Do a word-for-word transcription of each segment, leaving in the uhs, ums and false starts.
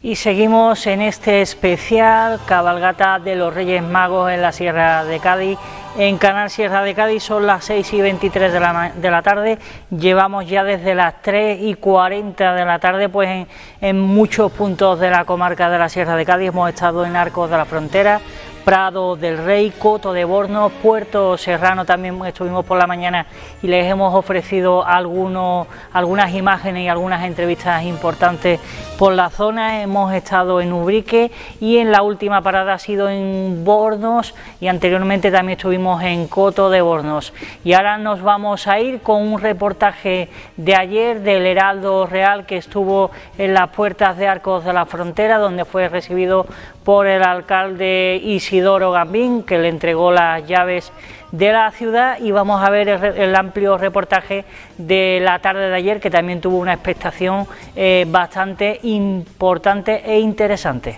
Y seguimos en este especial cabalgata de los Reyes Magos en la Sierra de Cádiz. En Canal Sierra de Cádiz son las seis y veintitrés de la, de la tarde, llevamos ya desde las tres y cuarenta de la tarde pues en, en muchos puntos de la comarca de la Sierra de Cádiz. Hemos estado en Arcos de la Frontera, Prado del Rey, Coto de Bornos, Puerto Serrano también estuvimos por la mañana y les hemos ofrecido algunos, algunas imágenes y algunas entrevistas importantes por la zona. Hemos estado en Ubrique y en la última parada ha sido en Bornos y anteriormente también estuvimos en Coto de Bornos. Y ahora nos vamos a ir con un reportaje de ayer del Heraldo Real que estuvo en las puertas de Arcos de la Frontera, donde fue recibido por el alcalde Isidoro Gambín, que le entregó las llaves de la ciudad, y vamos a ver el, el amplio reportaje de la tarde de ayer, que también tuvo una expectación eh, bastante importante e interesante.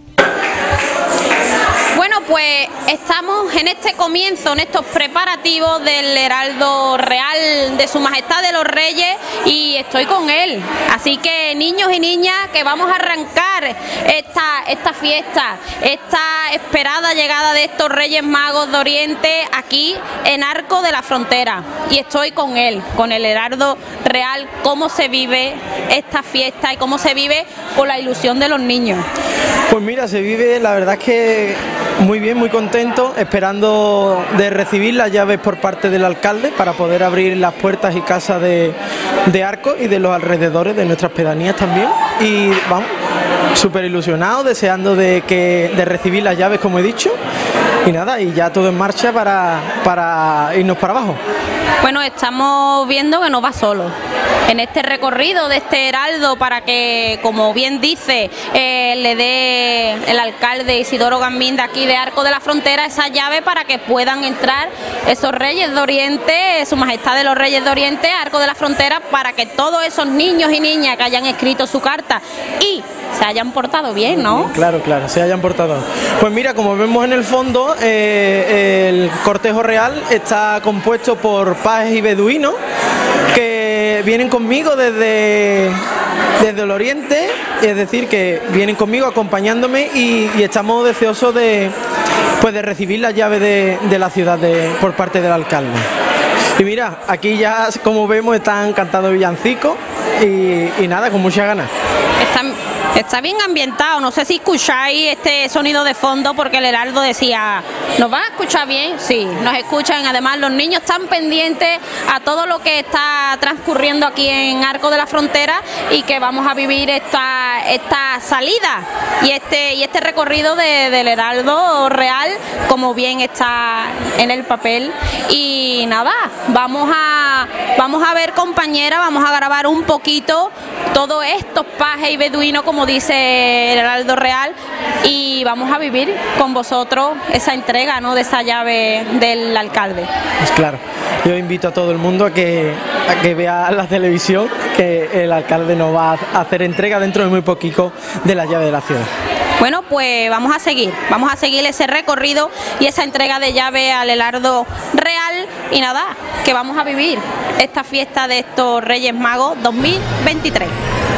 Bueno, pues estamos en este comienzo, en estos preparativos del Heraldo Real de Su Majestad de los Reyes, y estoy con él. Así que, niños y niñas, que vamos a arrancar esta, esta fiesta, esta esperada llegada de estos Reyes Magos de Oriente aquí en Arcos de la Frontera. Y estoy con él, con el Heraldo Real, cómo se vive esta fiesta y cómo se vive con la ilusión de los niños. Pues mira, se vive, la verdad es que muy bien, muy contento, esperando de recibir las llaves por parte del alcalde para poder abrir las puertas y casas de, de Arcos y de los alrededores de nuestras pedanías también. Y vamos, súper ilusionados, deseando de, que, de recibir las llaves, como he dicho. Y nada, y ya todo en marcha para, para irnos para abajo. Bueno, estamos viendo que no va solo en este recorrido de este heraldo para que, como bien dice, eh, le dé el alcalde Isidoro Gambín de aquí de Arcos de la Frontera esa llave para que puedan entrar esos Reyes de Oriente, Su Majestad de los Reyes de Oriente, Arcos de la Frontera, para que todos esos niños y niñas que hayan escrito su carta y se hayan portado bien, ¿no? Claro, claro, se hayan portado. Pues mira, como vemos en el fondo, eh, el cortejo real está compuesto por pajes y beduinos que vienen conmigo desde, desde el oriente, es decir, que vienen conmigo acompañándome y, y estamos deseosos de, pues de recibir las llaves de, de la ciudad de, por parte del alcalde. Y mira, aquí ya, como vemos, están cantando villancicos y, y nada, con muchas ganas. Están... Está bien ambientado, no sé si escucháis este sonido de fondo porque el heraldo decía, ¿nos van a escuchar bien? Sí, nos escuchan, además los niños están pendientes a todo lo que está transcurriendo aquí en Arcos de la Frontera y que vamos a vivir esta, esta salida y este, y este recorrido de, del Heraldo Real, como bien está en el papel. Y nada, vamos a, vamos a ver, compañera, vamos a grabar un poquito todos estos pajes y beduinos, como dice el Heraldo Real, y vamos a vivir con vosotros esa entrega, ¿no?, de esa llave del alcalde. Pues claro, yo invito a todo el mundo a que, a que vea la televisión, que el alcalde nos va a hacer entrega dentro de muy poquito de la llave de la ciudad. Bueno, pues vamos a seguir, vamos a seguir ese recorrido y esa entrega de llave al Heraldo Real, y nada, que vamos a vivir esta fiesta de estos Reyes Magos dos mil veintitrés.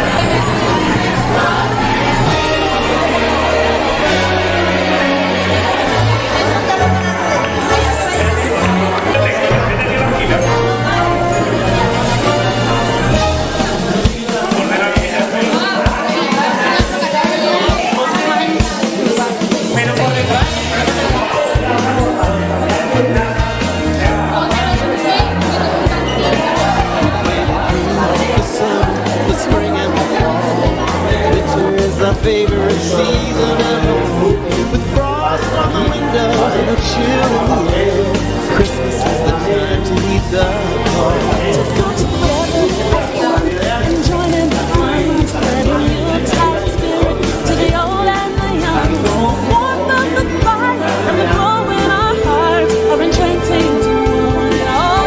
Favorite season of the year, with frost on the windows and a chill in the air. Christmas is the time to leave the car, to come together and join in the fun, spreading Yuletide spirit to the old and the young. The warmth of the fire and the glow in our hearts are enchanting to one and all.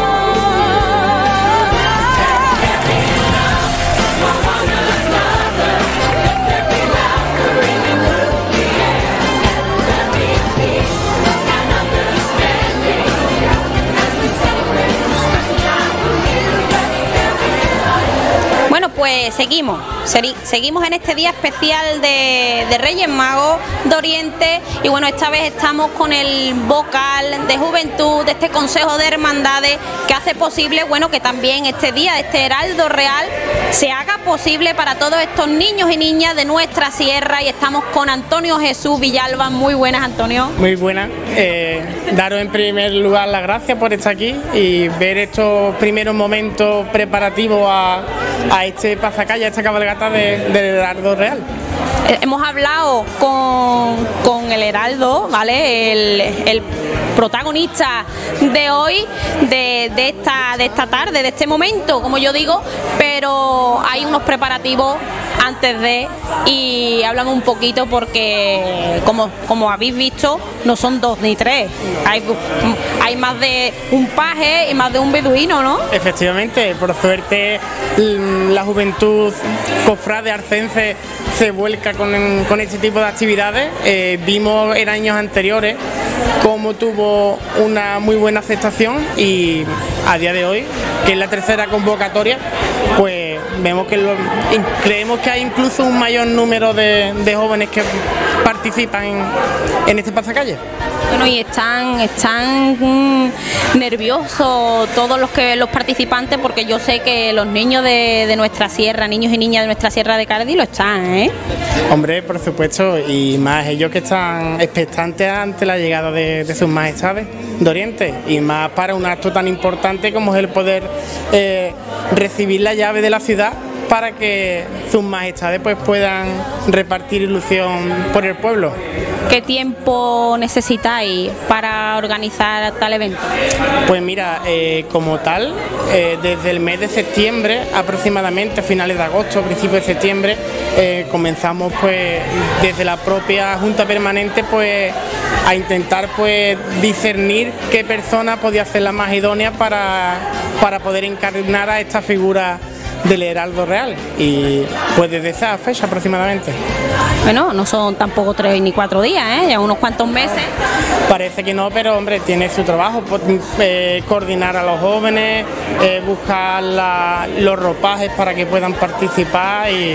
Pues seguimos, seguimos en este día especial de, de Reyes Magos de Oriente y bueno, esta vez estamos con el vocal de juventud de este Consejo de Hermandades que hace posible, bueno, que también este día, este Heraldo Real, se haga posible para todos estos niños y niñas de nuestra sierra y estamos con Antonio Jesús Villalba. Muy buenas, Antonio. Muy buenas. Eh, daros en primer lugar las gracias por estar aquí y ver estos primeros momentos preparativos a, a este pasacalle, a esta cabalgata del de Heraldo Real. Eh, hemos hablado con, con el Heraldo, ¿vale? El, el protagonista de hoy, de, de, esta, de esta tarde, de este momento, como yo digo, pero hay unos preparativos antes de, y hablamos un poquito porque como, como habéis visto no son dos ni tres, hay, hay más de un paje y más de un beduino, ¿no? Efectivamente, por suerte la juventud cofrade arcense se vuelca con, con este tipo de actividades. Eh, vimos en años anteriores cómo tuvo una muy buena aceptación y a día de hoy, que es la tercera convocatoria, pues vemos que lo, creemos que hay incluso un mayor número de, de jóvenes que participan en, en este pasacalle. Bueno, y están, están mmm, nerviosos todos los que los participantes, porque yo sé que los niños de, de nuestra sierra, niños y niñas de nuestra sierra de Cádiz lo están, ¿eh? Hombre, por supuesto, y más ellos que están expectantes ante la llegada de, de sus majestades de Oriente, y más para un acto tan importante como es el poder eh, recibir la llave de la ciudad para que sus majestades pues puedan repartir ilusión por el pueblo. ¿Qué tiempo necesitáis para organizar tal evento? Pues mira, eh, como tal, eh, desde el mes de septiembre aproximadamente, finales de agosto, principios de septiembre, eh, comenzamos pues desde la propia Junta Permanente pues a intentar pues discernir qué persona podía ser la más idónea para, para poder encarnar a esta figura del Heraldo Real, y pues desde esa fecha aproximadamente. Bueno, no son tampoco tres ni cuatro días, ¿eh? Ya unos cuantos meses. Parece que no, pero hombre, tiene su trabajo, eh, coordinar a los jóvenes, eh, buscar la, los ropajes para que puedan participar, y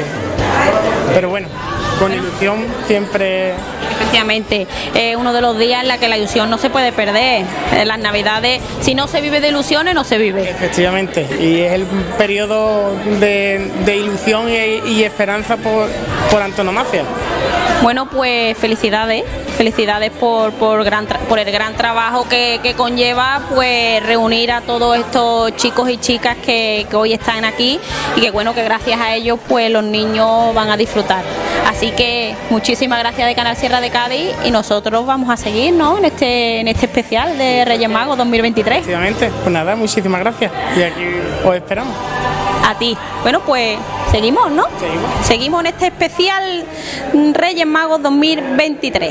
pero bueno, con ilusión siempre. Efectivamente, es uno de los días en la que la ilusión no se puede perder. En las Navidades, si no se vive de ilusiones, no se vive. Efectivamente, y es el periodo de, de ilusión y, y esperanza por, por antonomasia. Bueno, pues felicidades, felicidades por, por, gran por el gran trabajo que, que conlleva pues reunir a todos estos chicos y chicas que, que hoy están aquí, y que bueno, que gracias a ellos pues los niños van a disfrutar. Así que muchísimas gracias de Canal Sierra de Cádiz, y nosotros vamos a seguir, ¿no?, en este, en este especial de Reyes Magos dos mil veintitrés. Efectivamente, pues nada, muchísimas gracias y aquí os esperamos. A ti. Bueno, pues seguimos, ¿no? Seguimos. Seguimos en este especial Reyes Magos dos mil veintitrés.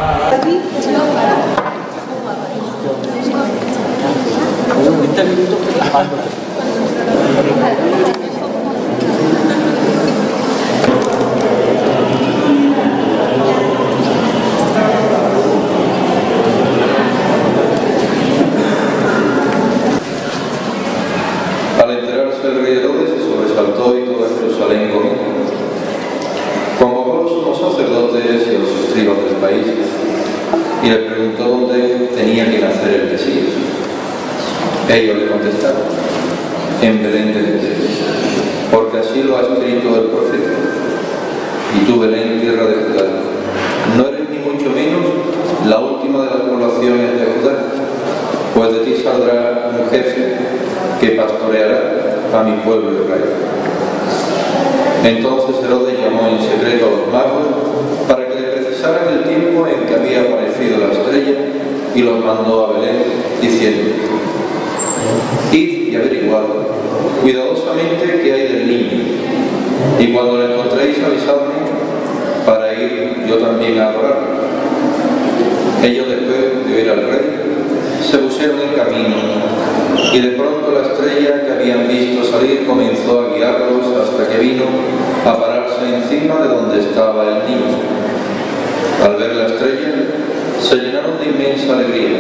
Al enterarse el rey Herodes se sobresaltó y toda Jerusalén con él. Convocó a los sumos sacerdotes y a los escribas del país y les preguntó dónde tenía que nacer el Mesías. Ellos le contestaron: en Belén de Judea, porque así lo ha escrito el profeta. Y tú, Belén, tierra de Judá, no eres ni mucho menos la última de las poblaciones de Judá, pues de ti saldrá un jefe que pastoreará a mi pueblo Israel. Entonces Herodes llamó en secreto a los magos para que le precisaran el tiempo en que había aparecido la estrella, y los mandó a Belén diciendo: id y averiguad cuidadosamente qué hay del niño, y cuando lo encontréis avisadme para ir yo también a adorarlo. Ellos, después de oír al rey, se pusieron en camino, y de pronto la estrella que habían visto salir comenzó a guiarlos hasta que vino a pararse encima de donde estaba el niño. Al ver la estrella, se llenaron de inmensa alegría.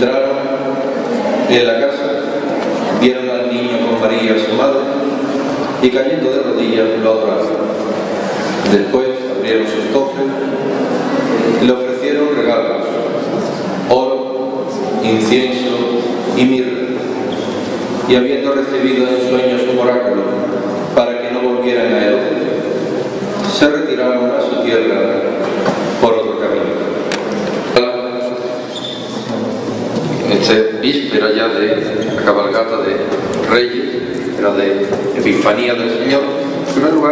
Entraron en la casa, vieron al niño con María su madre, y cayendo de rodillas lo adoraron. Después abrieron sus cofres y le ofrecieron regalos, oro, incienso y mirra, y habiendo recibido en sueños un oráculo para que no volvieran a él, se retiraron a su tierra por otro camino. Esta es víspera ya de la cabalgata de Reyes, era de Epifanía del Señor. En primer lugar,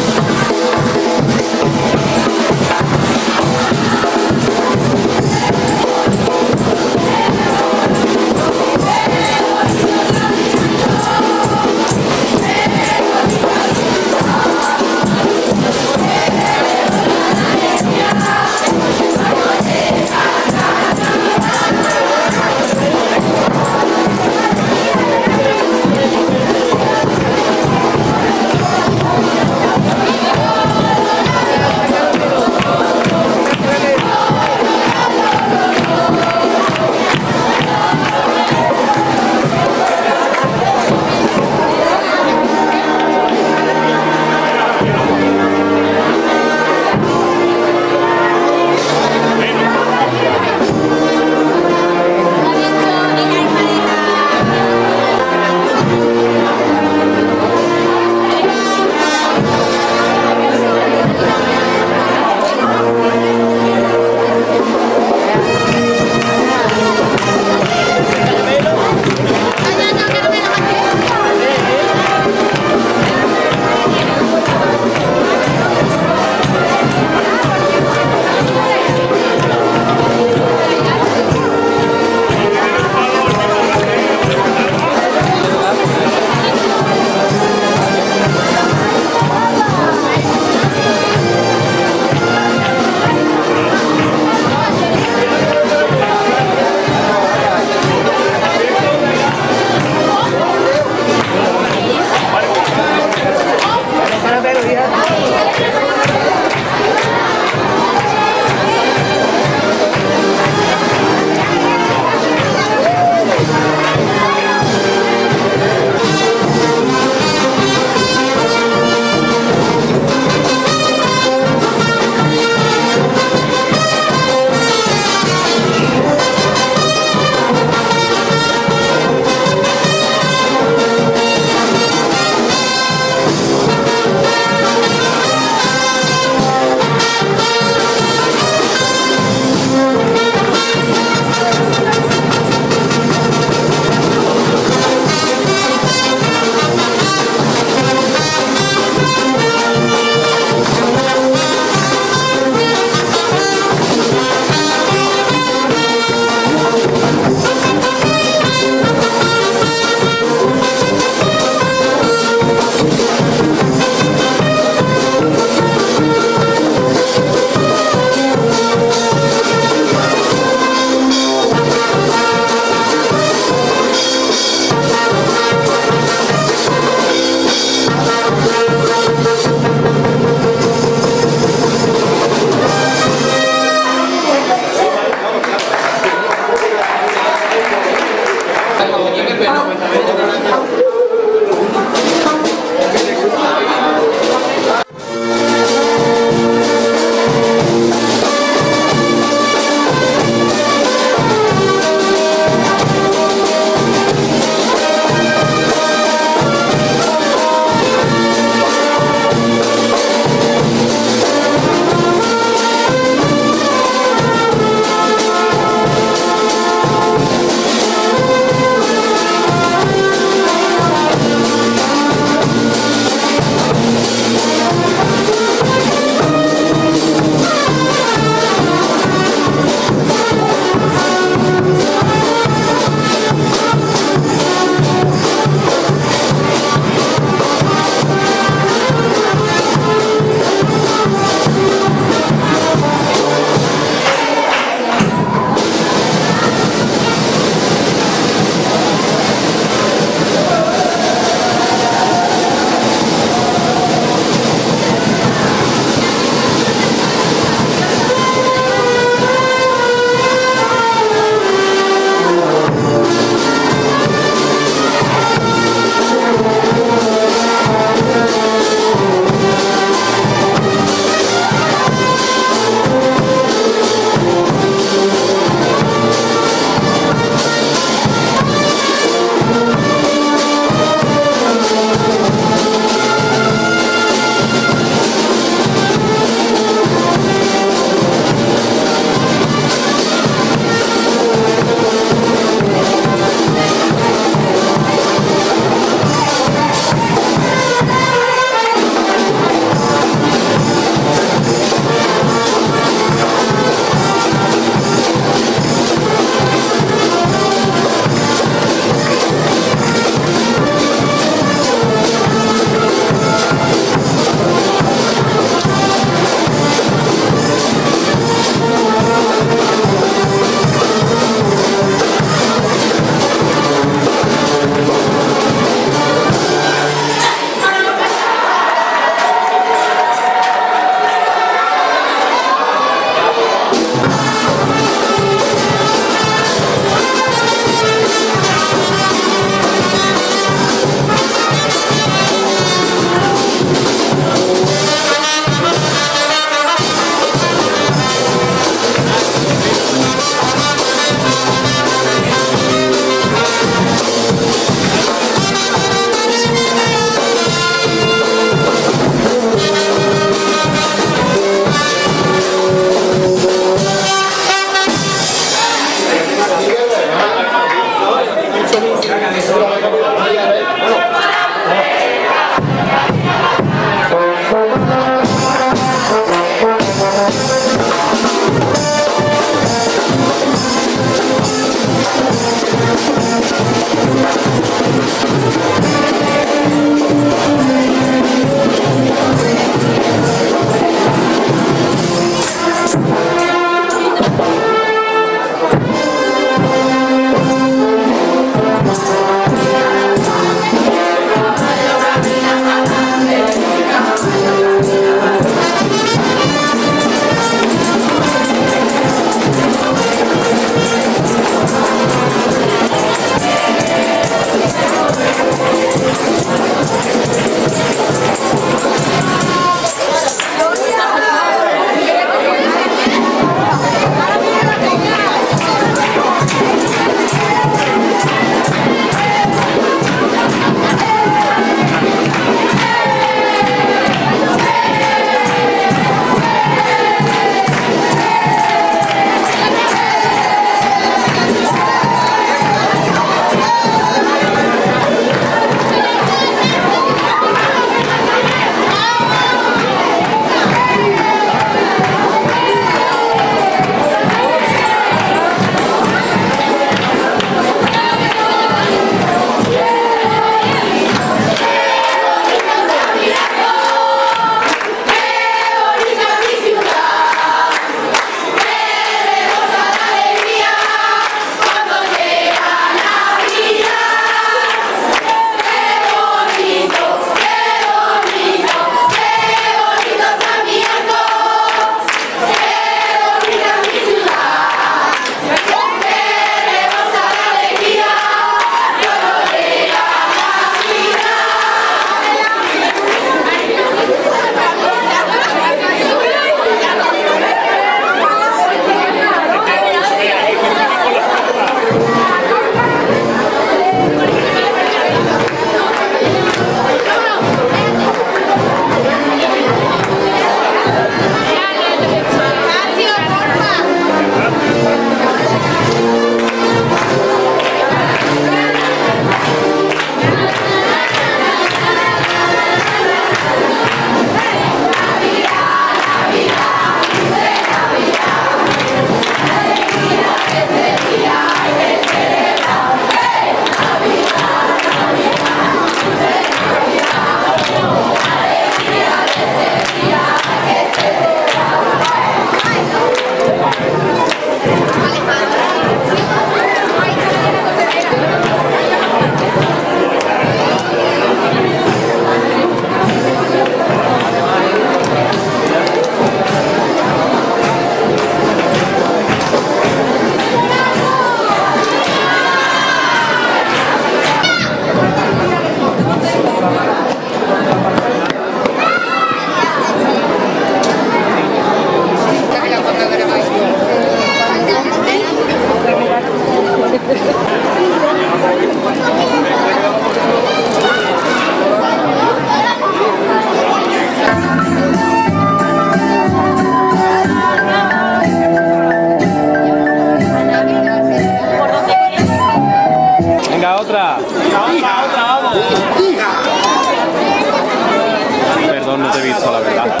Perdón, no te he visto, la verdad.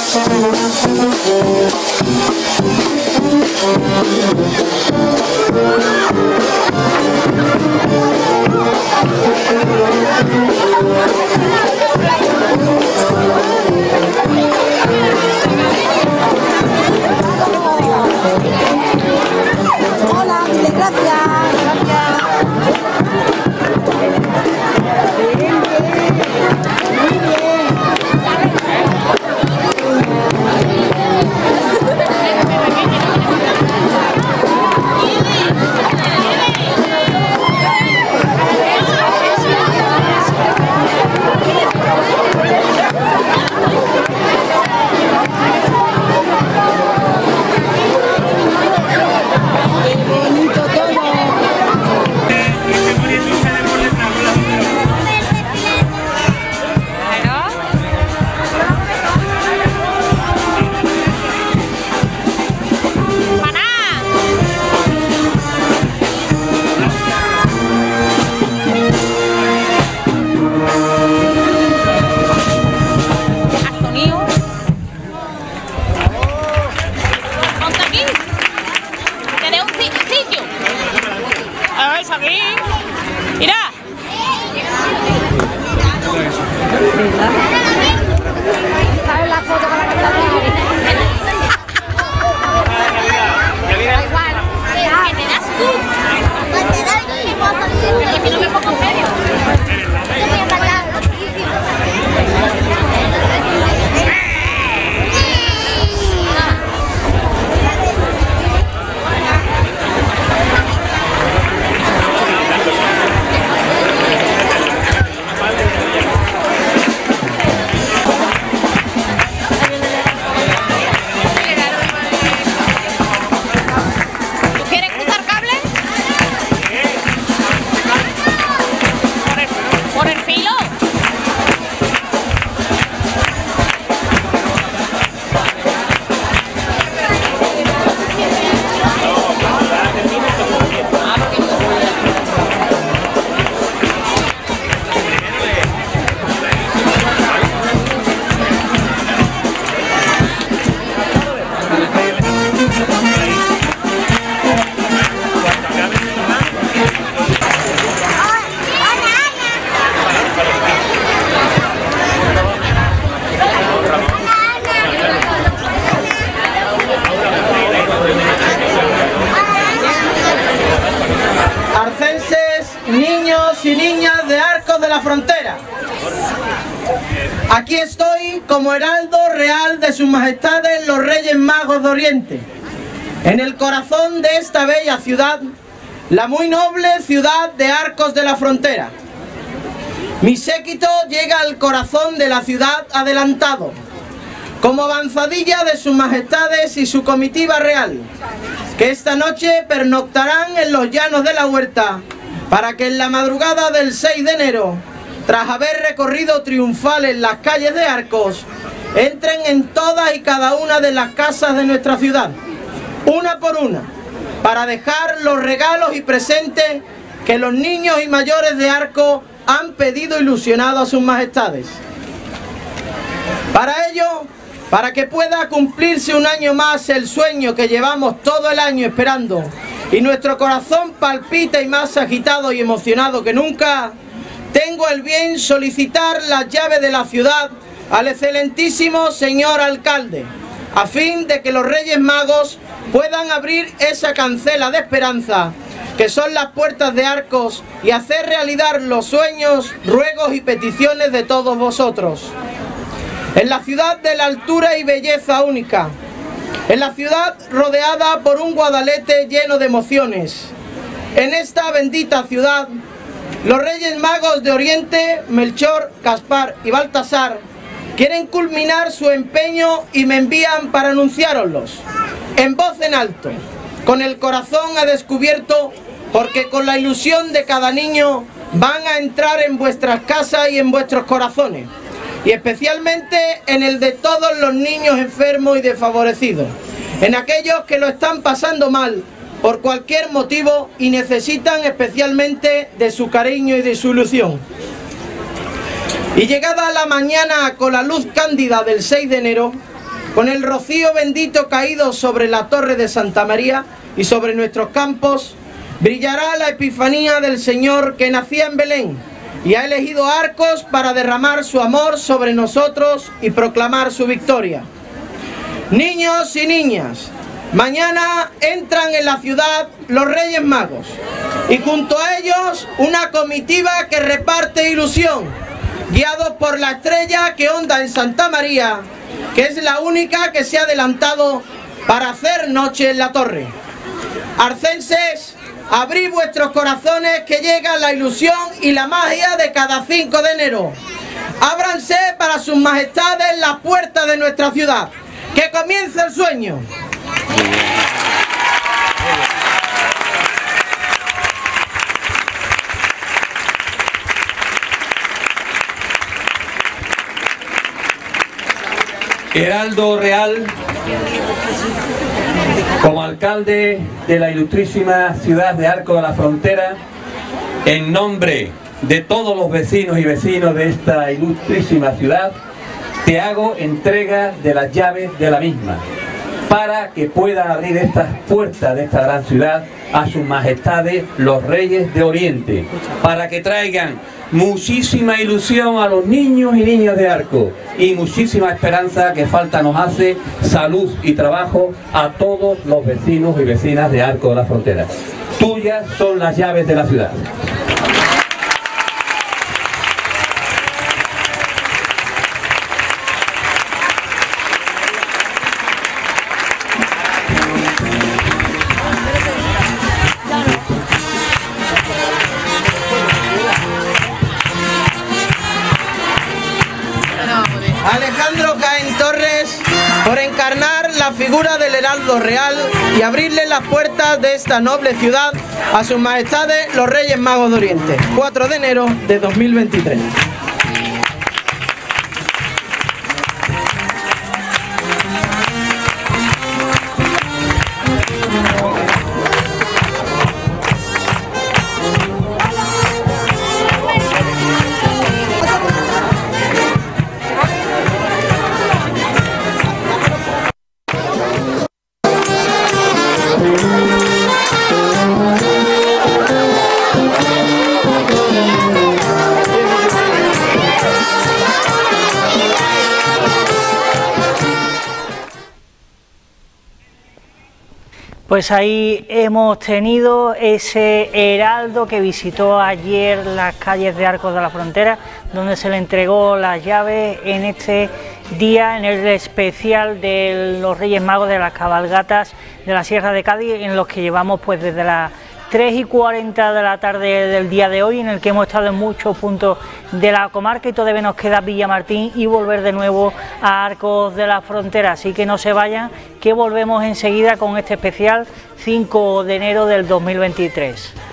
Hola, dile gracias. y niñas de Arcos de la Frontera. Aquí estoy como heraldo real de sus majestades los Reyes Magos de Oriente, en el corazón de esta bella ciudad, la muy noble ciudad de Arcos de la Frontera. Mi séquito llega al corazón de la ciudad adelantado, como avanzadilla de sus majestades y su comitiva real, que esta noche pernoctarán en los llanos de la Huerta, para que en la madrugada del seis de enero, tras haber recorrido triunfales las calles de Arcos, entren en todas y cada una de las casas de nuestra ciudad, una por una, para dejar los regalos y presentes que los niños y mayores de Arcos han pedido ilusionado a sus majestades. Para ello, para que pueda cumplirse un año más el sueño que llevamos todo el año esperando, y nuestro corazón palpita y más agitado y emocionado que nunca, tengo el bien solicitar las llaves de la ciudad al excelentísimo señor alcalde, a fin de que los Reyes Magos puedan abrir esa cancela de esperanza que son las puertas de Arcos y hacer realidad los sueños, ruegos y peticiones de todos vosotros. En la ciudad de la altura y belleza única, en la ciudad rodeada por un Guadalete lleno de emociones, en esta bendita ciudad, los Reyes Magos de Oriente, Melchor, Gaspar y Baltasar, quieren culminar su empeño y me envían para anunciároslos, en voz en alto, con el corazón a descubierto, porque con la ilusión de cada niño van a entrar en vuestras casas y en vuestros corazones, y especialmente en el de todos los niños enfermos y desfavorecidos, en aquellos que lo están pasando mal por cualquier motivo y necesitan especialmente de su cariño y de su ilusión. Y llegada la mañana con la luz cándida del seis de enero, con el rocío bendito caído sobre la torre de Santa María y sobre nuestros campos, brillará la epifanía del Señor que nacía en Belén y ha elegido arcos para derramar su amor sobre nosotros y proclamar su victoria. Niños y niñas, mañana entran en la ciudad los Reyes Magos y junto a ellos una comitiva que reparte ilusión, guiados por la estrella que onda en Santa María, que es la única que se ha adelantado para hacer noche en la torre. Arcenses, abrid vuestros corazones que llega la ilusión y la magia de cada cinco de enero. Ábranse para sus majestades las puertas de nuestra ciudad. ¡Que comience el sueño! Heraldo Real, como alcalde de la ilustrísima ciudad de Arco de la Frontera, en nombre de todos los vecinos y vecinos de esta ilustrísima ciudad, te hago entrega de las llaves de la misma, para que puedan abrir estas puertas de esta gran ciudad a sus majestades los Reyes de Oriente, para que traigan muchísima ilusión a los niños y niñas de Arco y muchísima esperanza que falta nos hace, salud y trabajo a todos los vecinos y vecinas de Arco de la Frontera. Tuyas son las llaves de la ciudad. Alejandro Caen Torres, por encarnar la figura del Heraldo Real y abrirle las puertas de esta noble ciudad a sus majestades los Reyes Magos de Oriente, cuatro de enero de dos mil veintitrés. Pues ahí hemos tenido ese heraldo que visitó ayer las calles de Arcos de la Frontera, donde se le entregó las llaves en este día, en el especial de los Reyes Magos de las cabalgatas de la Sierra de Cádiz, en los que llevamos pues desde las tres y cuarenta de la tarde del día de hoy, en el que hemos estado en muchos puntos de la comarca y todavía nos queda Villamartín y volver de nuevo a Arcos de la Frontera, así que no se vayan, que volvemos enseguida con este especial cinco de enero del dos mil veintitrés.